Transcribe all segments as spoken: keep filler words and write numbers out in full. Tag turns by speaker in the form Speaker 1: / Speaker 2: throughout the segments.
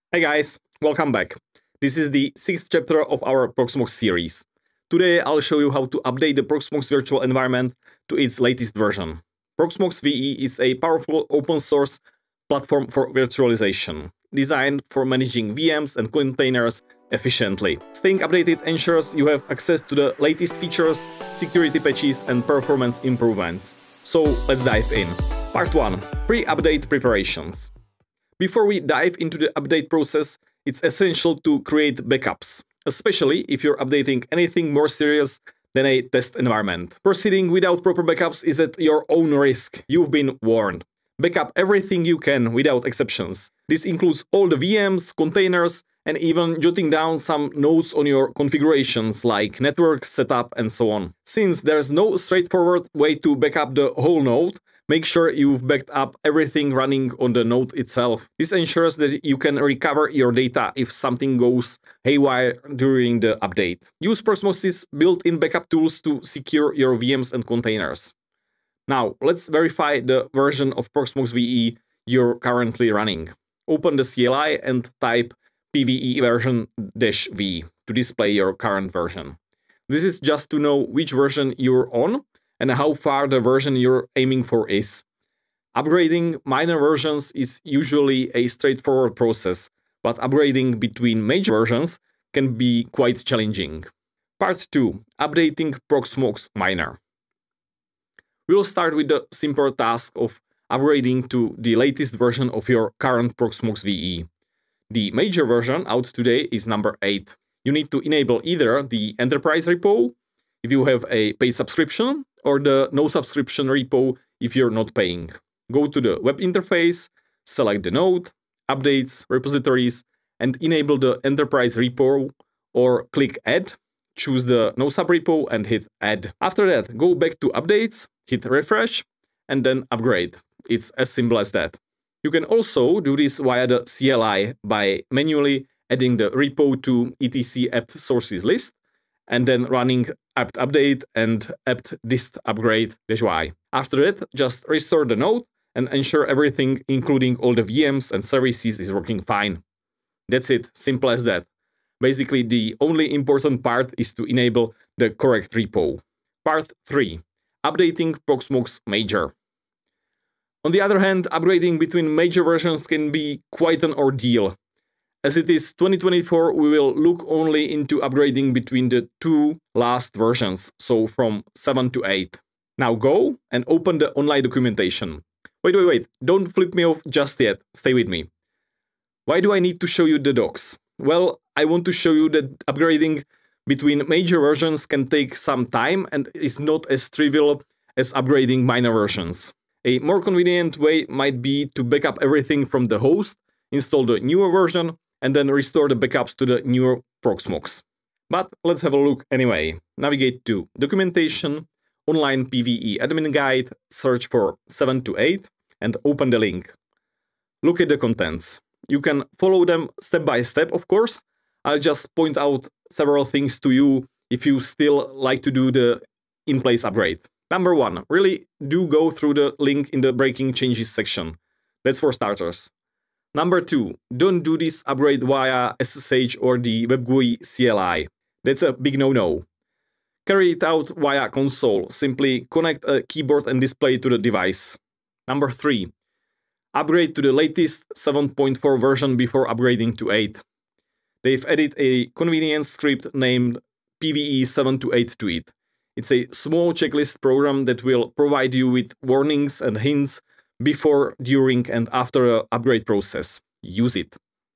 Speaker 1: Hey guys, welcome back. This is the sixth chapter of our Proxmox series. Today I'll show you how to update the Proxmox virtual environment to its latest version. Proxmox V E is a powerful open source platform for virtualization, designed for managing V Ms and containers efficiently. Staying updated ensures you have access to the latest features, security patches and performance improvements. So let's dive in. Part one. Pre-update preparations. Before we dive into the update process, it's essential to create backups, especially if you're updating anything more serious than a test environment. Proceeding without proper backups is at your own risk. You've been warned. Backup everything you can without exceptions. This includes all the V Ms, containers, and even jotting down some notes on your configurations like network setup and so on. Since there's no straightforward way to backup the whole node, make sure you've backed up everything running on the node itself. This ensures that you can recover your data if something goes haywire during the update. Use Proxmox's built-in backup tools to secure your V Ms and containers. Now, let's verify the version of Proxmox V E you're currently running. Open the C L I and type P V E version-V to display your current version. This is just to know which version you're on and how far the version you're aiming for is. Upgrading minor versions is usually a straightforward process, but upgrading between major versions can be quite challenging. Part two. Updating Proxmox Minor. We'll start with the simple task of upgrading to the latest version of your current Proxmox V E. The major version out today is number eight. You need to enable either the enterprise repo if you have a paid subscription, or the no subscription repo if you're not paying. Go to the web interface, select the node, updates, repositories, and enable the enterprise repo, or click add, choose the no sub repo and hit add. After that, go back to updates, hit refresh, and then upgrade. It's as simple as that. You can also do this via the C L I by manually adding the repo to etc apt sources list, and then running apt update and apt dist upgrade -y. After that, just restore the node and ensure everything, including all the V Ms and services, is working fine. That's it, simple as that. Basically, the only important part is to enable the correct repo. Part three. Updating Proxmox Major. On the other hand, upgrading between major versions can be quite an ordeal. As it is twenty twenty-four, we will look only into upgrading between the two last versions, so from seven to eight. Now go and open the online documentation. Wait, wait, wait, don't flip me off just yet, stay with me. Why do I need to show you the docs? Well, I want to show you that upgrading between major versions can take some time and is not as trivial as upgrading minor versions. A more convenient way might be to back up everything from the host, install the newer version, and then restore the backups to the newer Proxmox. But let's have a look anyway. Navigate to Documentation, Online P V E Admin Guide, search for seven to eight, and open the link. Look at the contents. You can follow them step by step, of course. I'll just point out several things to you if you still like to do the in-place upgrade. Number one, really do go through the link in the Breaking Changes section. That's for starters. Number two, don't do this upgrade via S S H or the WebGUI C L I. That's a big no-no. Carry it out via console. Simply connect a keyboard and display to the device. Number three, upgrade to the latest seven point four version before upgrading to eight. They've added a convenience script named P V E seven to eight to it. It's a small checklist program that will provide you with warnings and hints before, during, and after the upgrade process. Use it.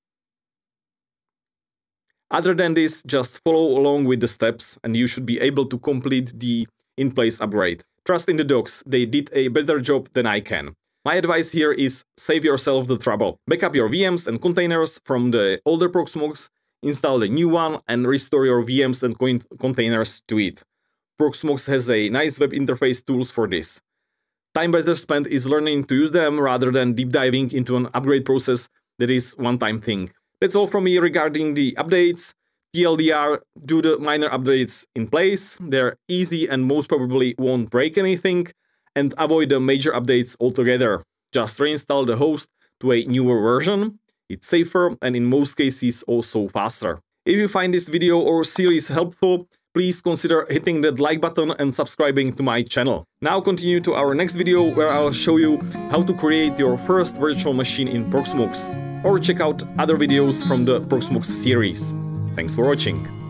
Speaker 1: Other than this, just follow along with the steps and you should be able to complete the in-place upgrade. Trust in the docs, they did a better job than I can. My advice here is save yourself the trouble. Backup your V Ms and containers from the older Proxmox, install the new one, and restore your V Ms and containers to it. Proxmox has a nice web interface tools for this. Time better spent is learning to use them rather than deep diving into an upgrade process that is one-time thing. That's all from me regarding the updates. T L D R, do the minor updates in place. They're easy and most probably won't break anything. And avoid the major updates altogether. Just reinstall the host to a newer version. It's safer and in most cases also faster. If you find this video or series helpful, please consider hitting that like button and subscribing to my channel. Now continue to our next video where I'll show you how to create your first virtual machine in Proxmox, or check out other videos from the Proxmox series. Thanks for watching.